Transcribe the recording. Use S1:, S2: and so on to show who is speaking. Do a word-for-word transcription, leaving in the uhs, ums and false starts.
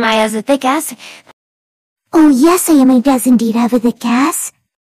S1: iyami has a thick ass.
S2: Oh yes, iyami does indeed have a thick ass.